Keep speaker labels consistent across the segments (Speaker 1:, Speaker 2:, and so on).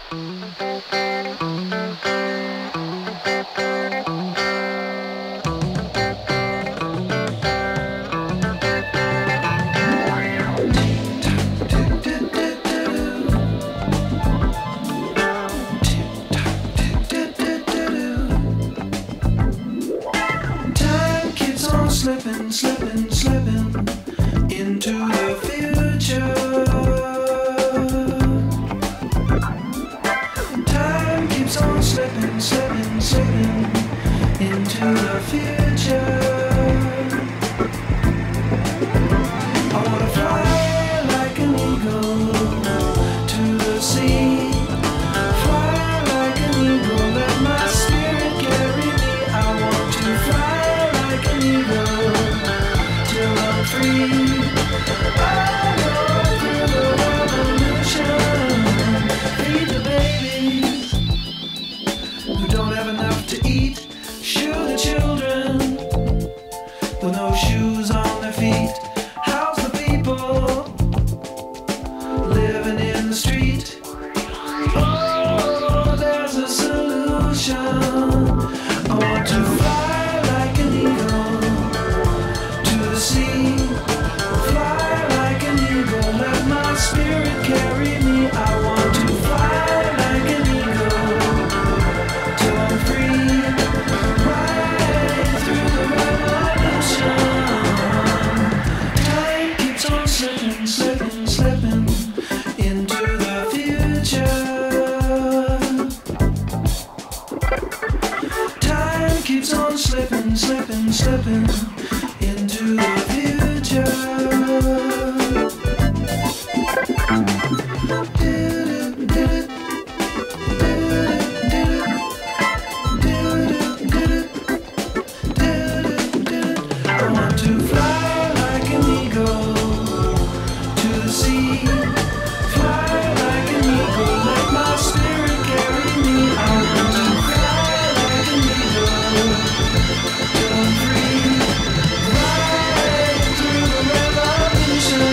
Speaker 1: Slippin', slippin', slippin' into the future. Time keeps on slippin', slippin', slippin' into the future. I wanna fly like an eagle to the sea. Fly like an eagle, let my spirit carry me. I want to fly like an eagle till I'm free. Oh, through the revolution. Feed the babies who don't have enough to eat. Shoe the children with no shoes on their feet. House the people living in the street. Oh, there's a solution. I want to fly like an eagle to the sea. Fly like an eagle, let my spirit carry me. I want to fly like an eagle till I'm free. Right through the revolution. Time keeps on slipping, slipping, slipping into the future. Time keeps on slipping, slipping, slipping into the future. I want to fly like an eagle to the sea. Fly like an eagle, let my spirit carry me. I want to fly like an eagle till I'm free. Right through the revolution.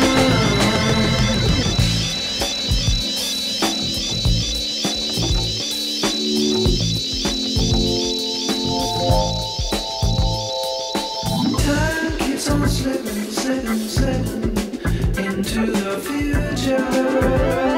Speaker 1: Time keeps on slipping, slipping, slipping into the future.